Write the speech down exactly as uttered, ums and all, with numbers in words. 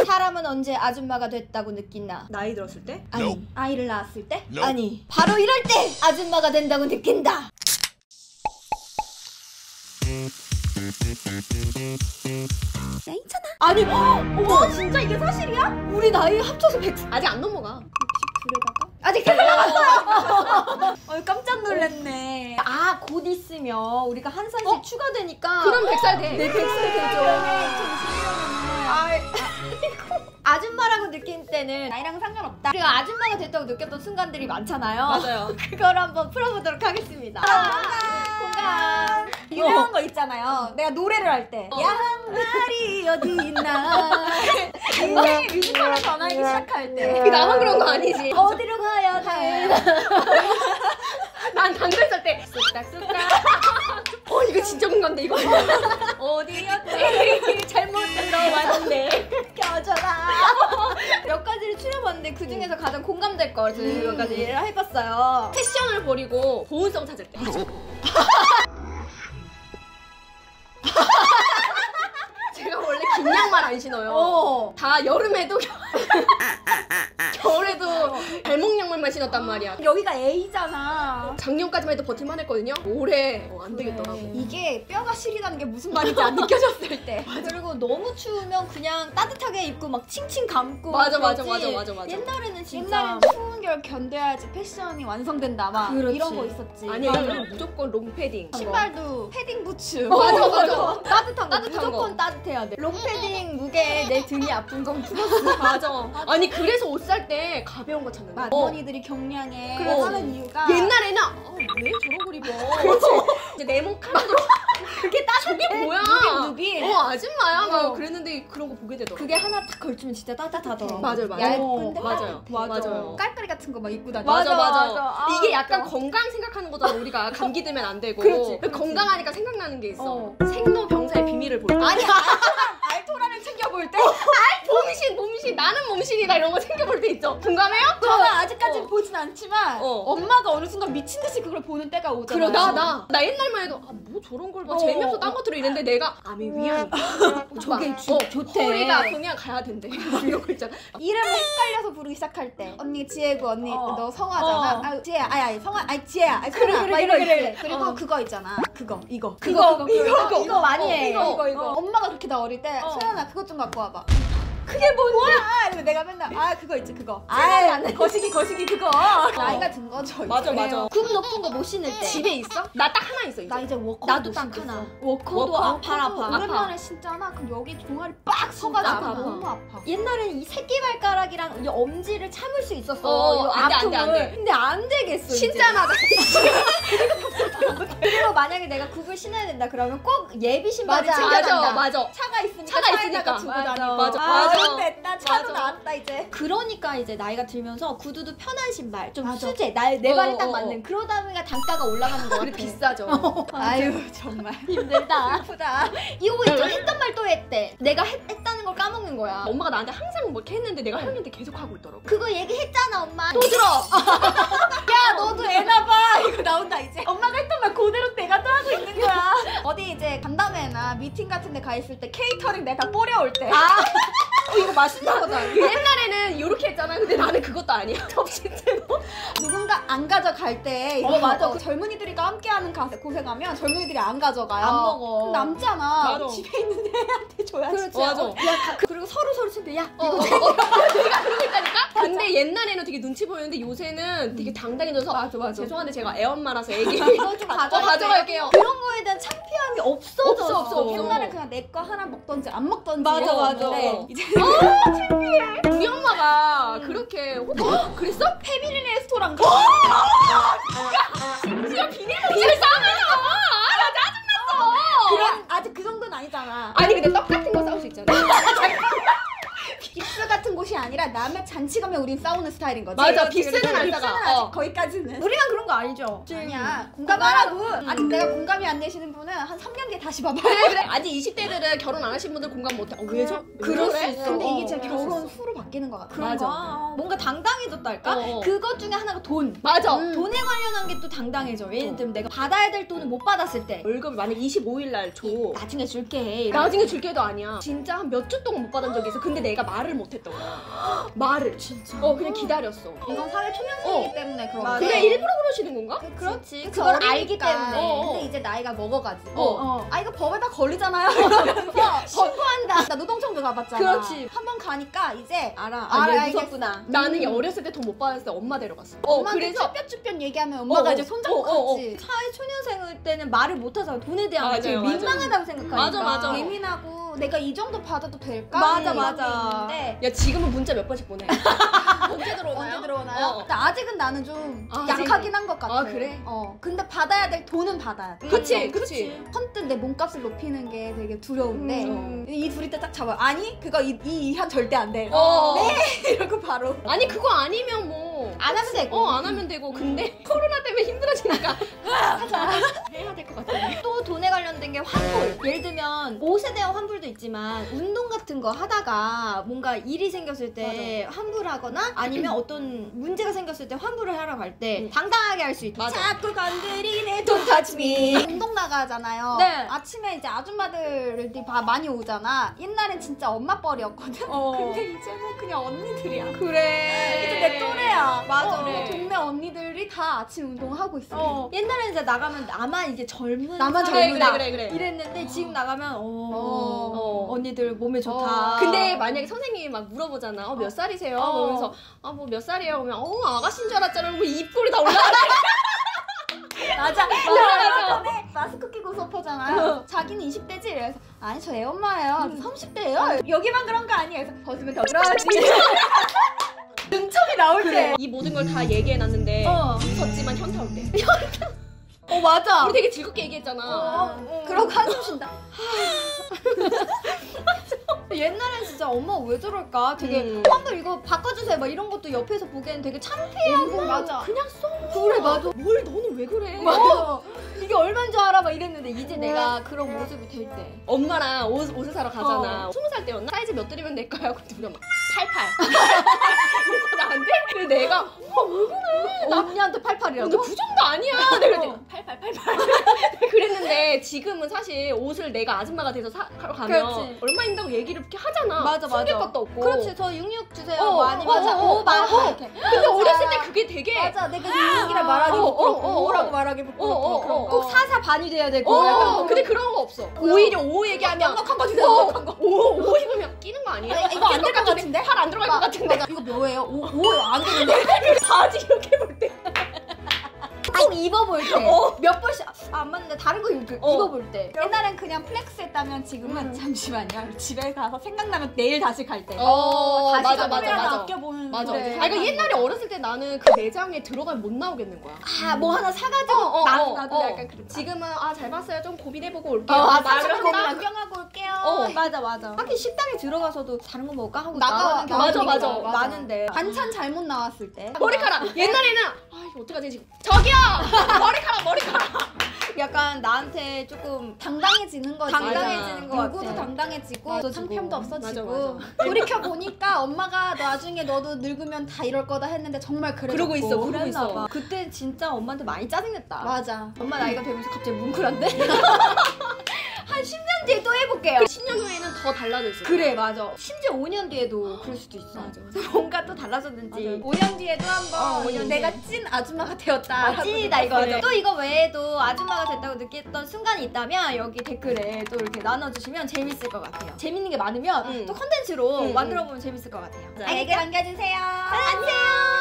사람은 언제 아줌마가 됐다고 느끼나? 나이 들었을 때? 아니. Nope. 아이를 낳았을 때? Nope. 아니. 바로 이럴 때 아줌마가 된다고 느낀다. 야, 있잖아. 아니, 어머, 진짜 이게 사실이야? 우리 나이 합쳐서 백 아직 안 넘어가. 불에다가? 아직 다 남았어요. 어, 깜짝 놀랐네. 아, 곧 있으면 우리가 한 살씩 어? 추가되니까. 그럼 백 살 돼. 네, 백 살 되죠. 아줌마라고 느낀 때는 나이랑 상관없다. 그리고 아줌마가 됐다고 느꼈던 순간들이 많잖아요. 맞아요. 그걸 한번 풀어보도록 하겠습니다. 아, 공감. 유명한 거 있잖아요. 내가 노래를 할 때. 어. 양말이 어디 있나. 인생의 뮤지컬로 전하기 시작할 때. 나만 그런 거 아니지? 어디로 가야 돼? 난 당근 썰때 쑥닥쑥닥. 어, 이거 진짜 공감돼, 이거. 어디였지? 잘못 들어왔네. 껴줘라. 몇 가지를 추려봤는데 그 중에서 가장 공감될 것을 음. 몇 가지를 해봤어요. 패션을 버리고 보온성 찾을 때. 제가 원래 긴 양말 안 신어요. 어. 다 여름에도 겨울에도 발목 양말만 신었단 말이야. 여기가 A잖아. 작년까지만 해도 버틸만 했거든요. 올해 어, 안 되겠더라고. 이게 뼈가 시리다는 게 무슨 말인지 안 느껴졌을 때. 그리고 너무 추우면 그냥 따뜻하게 입고 막 칭칭 감고. 맞아, 맞아, 그러지. 맞아, 맞아, 맞아. 옛날에는 진짜. 옛날엔 추운 겨울 견뎌야지 패션이 완성된다 막 그렇지. 이런 거 있었지. 아니, 이거는 무조건 롱패딩. 신발도 패딩 부츠. 맞아, 맞아. 따뜻한 거. 따뜻한 무조건 거. 따뜻해야 돼. 롱패딩 무게에 내 등이 아픈 건 풀었어. 맞아. 아니, 그래서 옷 살 때 가벼운 거 찾는 거야. 어머니들이 경량에 그렇지. 하는 이유가 옛날에는 어, 왜 저런 걸 입어? 그렇지. 이제 네모 칸으로 그게 따뜻해. 저게 뭐야? 누비. 어, 아줌마야. 막 어. 그랬는데 그런 거 보게 되더라고. 그게 하나 딱 걸치면 진짜 따뜻하더라고. 맞아요, 맞아요. 얇은데 맞아요. 맞아요. 깔깔이 같은 거 막 입고 다녀. 맞아, 맞아. 맞아. 아, 이게 약간 맞아. 건강 생각하는 거잖아. 우리가 감기 들면 안 되고. 그렇지, 그렇지. 건강하니까 생각나는 게 있어. 어. 생로병사의 비밀을 볼까? 아니, 알토라를 챙겨볼 때 몸신, 몸신. 나는 몸신이다. 이런 거 챙겨볼 때 있죠. 공감해요? 저는 아직까지 어. 보진 않지만 어. 엄마가 어느 순간 미친 듯이 그걸 보는 때가 오잖아요. 그래, 나, 나. 나 옛날만 해도, 아, 뭐 저런 걸 봐. 어, 재미없어, 어, 딴 것들을 이랬는데 내가, 암이 위안. 저게 주- 어, 좋대. 허리가 그냥 가야 된대. 이런 거 있잖아. 이름을 헷갈려서 부르기 시작할 때 언니 지혜고 언니 어. 너 성화잖아. 어. 아 지혜야 아니 아니 성화 아니 지혜야 아니 그래, 성화 그래, 막 그래, 이런 그래, 거 그래. 그리고 어. 그거 있잖아. 그거 이거 그거, 그거 이거, 이거, 이거 많이 어, 해. 이거 이거 이거 어. 엄마가 그렇게 나 어릴 때 어. 소연아 그것 좀 갖고 와봐. 그게 뭐야? 이러면 내가 맨날 아 그거 있지 그거. 생각이 아 안 나. 거시기 거시기 그거. 나이가 든 거죠. 맞아, 이제. 맞아. 굽 높은 거 못 신을 때. 집에 있어? 나 딱 하나 있어, 이제. 나 이제 워커 나도 딱 하나. 워커도 워커? 아, 발 아파. 오랜만에 신잖아. 그럼 여기 종아리 빡 서가지고 아파, 아파. 너무 아파. 옛날에는 이 새끼발가락이랑 이 엄지를 참을 수 있었어. 어, 이 안 돼, 안 아픔을. 돼, 안 돼. 근데 안 되겠어. 이제. 신자마자. 그리고 만약에 내가 굽을 신어야 된다 그러면 꼭 예비 신발을 맞아, 챙겨간다. 맞아, 맞아. 차가 있으니까 차가 차에다가 있으니까. 두고 맞아. 다니고. 맞아, 아, 맞아. 됐다. 차도 맞아. 나왔다 이제. 그러니까 이제 나이가 들면서 구두도 편한 신발, 좀 맞아. 수제, 날, 내 어, 발에 딱 어, 맞는. 그러다 보니까 단가가 올라가는 거 같아. 그리고 비싸죠. 아유 정말 힘들다. 아프다. 이거 있죠. 했던 말 또 했대. 내가 했, 했다는 걸 까먹는 거야. 엄마가 나한테 항상 뭐 이렇게 했는데 내가 형님한테 계속 하고 있더라고. 그거 얘기했잖아, 엄마. 또 들어! 야 너도 애나봐 이거 나온다 이제. 엄마가 했던 말 그대로 내가 또 하고 있는 거야. 어디 이제 간담회나 미팅 같은 데 가 있을 때 케이터링 내가 뿌려올 때. 아, 어, 이거 맛있는 거다. 옛날에는 이렇게 했잖아. 근데 나는 그것도 아니야. 접시째로. 누군가 안 가져갈 때 이거 어, 맞아. 그 젊은이들과 함께하는 가- 곳에 가면 젊은이들이 안 가져가요. 안 먹어. 그럼 남잖아. 맞아. 집에 있는 애한테 줘야지. 그렇지. 맞아. 어, 야, 가- 그리고 서로 서로 친데 야, 어, 이거 어, 어. 내가 그러고 있다니까? 근데 옛날에는 되게 눈치 보였는데 요새는 되게 당당해져서 맞아, 맞아. 죄송한데 제가 애엄마라서 애기 이거 좀 어, 가져갈게요. 가져갈게요. 그런 거에 대한 창피함이 없어졌어. 없어, 없어, 없어. 옛날에 그냥 내 거 하나 먹던지 안 먹던지 맞아, 맞아. 이랬는데 이제 우리 엄마가 그렇게 어? 그랬어? 패밀리 레스토랑 가. 심지어 비닐봉지를 싸면서 아, 나 짜증났어. 그런 아직 그 정도는 아니잖아. 아니 근데 떡 같은 거 싸울 수 있잖아. 빕스 같은 곳이 아니라 남의 잔치 가면 우린 싸우는 스타일인 거지. 맞아, 그렇지, 빕스는 그렇지. 안 싸가. 빕스는 아직 어. 거기까지는. 우리만 그런 거 아니죠? 아니야. 공감하라고. 아직 내가 공감이 안 되시는 분은 한 삼 년 뒤에 다시 봐봐. 그래 그래. 아직 이십 대들은 결혼 안 하신 분들 공감 못해. 어, 왜죠? 그럴 수 그래? 있어. 근데 어, 이게 제 그럴 수 결혼 후로 바뀌는 것 같아. 그런가? 맞아. 뭔가 당당해졌달까? 어, 어. 그것 중에 하나가 돈. 맞아. 음. 돈에 관련한 게 또 당당해져. 예를 들면 내가 받아야 될 돈을 못 받았을 때 월급을 만약 이십오 일 날 줘. 나중에 줄게. 이러면서. 나중에 줄게도 아니야. 진짜 한 몇 주 동안 못 받은 적이 있어. 근데 내가 말을 못 했던 거야. 말을. 진짜. 어, 그냥 기다렸어. 이건 사회 초년생이기 어. 때문에 그런 맞아. 거지. 그래, 일부러 그러시는 건가? 그렇지. 그치, 그걸 어리니까. 알기 때문에. 어, 어. 근데 이제 나이가 먹어가지고 어. 어. 아 이거 법에다 걸리잖아요 이러면서 신고한다. 나 노동청도 가봤잖아. 그렇지. 한 번 가니까 이제 알아. 아, 아, 얘 알겠어. 무섭구나. 나는 음. 어렸을 때 돈 못 받았을 때 엄마 데려갔어. 어, 어, 엄마한테 그래서 쭈뼛쭈뼛 얘기하면 엄마가 어, 이제 어, 손잡고 어, 어, 어. 같이 사회 초년생 때는 말을 못하잖아. 돈에 대한 게 맞아요, 되게 맞아요. 민망하다고 생각하니까. 맞아, 맞아. 예민하고 내가 이 정도 받아도 될까? 맞아, 이런 게 맞아. 있는데 야, 지금은 문자 몇 번씩 보내. 언제 들어오나요? 언제 들어오나요? 어. 근데 아직은 나는 좀 아, 약하긴 한 것 같아. 아, 그래? 어. 근데 받아야 될 돈은 받아야 돼. 그치, 그치. 선뜻 내 몸값을 높이는 게 되게 두려운데 음. 이 둘이 딱 잡아요. 아니 그거 이, 이 이하 절대 안 돼. 어. 이러고 바로 아니, 그거 아니면 뭐. 안 하면 되고. 어, 안 하면 되고. 근데 코로나 때문에 힘들어지니까 하자. 해야 될 것 같아. 또 돈에 관련된 게 환불. 예를 들면 옷에 대한 환불도 있지만 운동 같은 거 하다가 뭔가 일이 생겼을 때 환불하거나 아니면 어떤 문제가 생겼을 때 환불을 하러 갈 때 음. 당당하게 할 수 있다. 맞아. 자꾸 건드리네 don't touch me. 운동 나가잖아요. 네. 아침에 이제 아줌마들이 다 많이 오잖아. 옛날엔 진짜 엄마 뻘이었거든. 어. 근데 이제는 그냥 언니들이야. 그래. 이제 내 또래야. 맞아. 어, 그래. 동네 언니들이 다 아침 운동하고 있어. 어. 옛날에는 이제 나가면 나만 이제 젊은 나만 사람이다. 그래, 그래, 그래, 그래. 이랬는데 지금 나가면 어, 어. 언니들 몸에 좋다. 어. 근데 만약에 선생님이 막 물어보잖아. 어, 몇 살이세요? 어. 그러면서 아, 뭐 몇 살이에요? 그러면 어, 아가씨인 줄 알았잖아. 그러고 입꼬리 다 올라가. 맞아. 맞아. 맞아. 전에 마스크 끼고 수업하잖아요. 자기는 이십 대지? 그래서 아니 저 애 엄마예요. 삼십 대예요. 여기만 그런 거 아니에요. 그래서 벗으면 더 그러지. 능청이 나올 때. 이 모든 걸 다 얘기해놨는데 어. 웃었지만 현타 올 때. 어 맞아. 우리 되게 즐겁게 얘기했잖아. 어, 그러고 한숨 쉰다. 옛날엔 진짜 엄마 왜 저럴까? 되게 음. 환불 이거 바꿔주세요 막 이런 것도 옆에서 보기에는 되게 창피하고 맞아. 그냥 써. 그래 맞아. 뭘 너는 왜 그래? 맞아. 이게 얼마인 줄 알아 막 이랬는데 이제 내가 그런 모습이 될 때. 엄마랑 옷, 옷을 사러 가잖아. 어. 스무 살 때였나? 사이즈 몇 드리면 될까요? 근데 우리가 막 팔팔. 그래서 나한테? 그래서 내가 엄마 왜 그래? 나 언니한테 팔팔이라고? 근데 그 정도 아니야. 내가 그랬더니 어. 팔팔 팔팔. 그랬는데 지금은 사실 옷을 내가 아줌마가 돼서 사러 가면 그렇지. 얼마인다고 얘기를 이렇게 하잖아. 맞아, 숨길 맞아. 것도 없고. 그렇지 저 육육 주세요. 어, 뭐 아니면 어, 어, 오 만 어, 어. 이렇게. 근데 어렸을 때 그게 되게 맞아. 내가 육육이라 말하기 어, 어, 부끄럽고 어, 오라고 어. 말하기 어, 부끄럽고 어, 그런 어. 거. 꼭 사사 반이 돼야 되고. 어, 약간 근데 그런 거 없어. 오히려 오 얘기하면 넉넉한 거 주세요. 어, 넉넉한 거. 오, 오 입으면 끼는 거 아니에요? 아, 이거 안 될 것 같은데? 팔 안 들어갈 것 같은데? 맞아. 이거 뭐예요? 오, 오, 안 되는데? 바지 이렇게 볼 때. 꼭 입어볼 때. 어. 몇 번씩 아, 안 맞는데 다른 거 입, 어. 입어볼 때. 옛날엔 그냥 플렉스 했다면 지금은 잠시만요. 집에 가서 생각나면 내일 다시 갈 때. 어, 다시 맞아, 가면 맞아, 조금이라도 맞아. 아껴보는 맞아. 그래. 아, 그러니까 옛날에 어렸을 때 나는 그 매장에 들어가면 못 나오겠는 거야. 아 뭐 하나 사가지고 어, 어, 나, 어, 나도 어. 약간 그랬다. 지금은 아, 잘 봤어요. 좀 고민해보고 올게요. 어, 아, 말을 말을 한번 한다. 구경하고 올게요. 어. 맞아 맞아. 하긴 식당에 들어가서도 다른 거 먹을까 하고 나가- 나가는 나가는 경우가 맞아, 있어. 맞아. 많은데. 반찬 잘못 나왔을 때. 머리카락. 옛날에는 아, 이거 어떡하지 지금. 저기요. 머리카락, 머리카락. 약간 나한테 조금 당당해지는 거지. 당당해지는 것 같아. 누구도 당당해지고 맞아, 상편도 없어지고 맞아, 돌이켜 보니까 엄마가 나중에 너도 늙으면 다 이럴 거다 했는데 정말 그래. 그러고 있어, 그러고 그랬나 있어. 봐. 그때 진짜 엄마한테 많이 짜증냈다. 맞아. 엄마 나이가 되면서 갑자기 뭉클한데? 한 십 년 뒤에 또 해볼게요. 십 년 후에는 더 달라져 있어. 그래 맞아. 심지어 오 년 뒤에도 그럴 수도 있어. 맞아. 그래서 뭔가 또 달라졌는지. 오 년 뒤에도 한번 어, 오 년 내가 뒤에. 찐 아줌마가 되었다. 아, 찐이다 이거. 그래. 또 이거 외에도 아줌마가 됐다고 느꼈던 순간이 있다면 여기 댓글에 또 이렇게 나눠주시면 재밌을 것 같아요. 재밌는 게 많으면 음. 또 컨텐츠로 음, 만들어보면 재밌을 것 같아요. 댓글 남겨주세요. 안녕.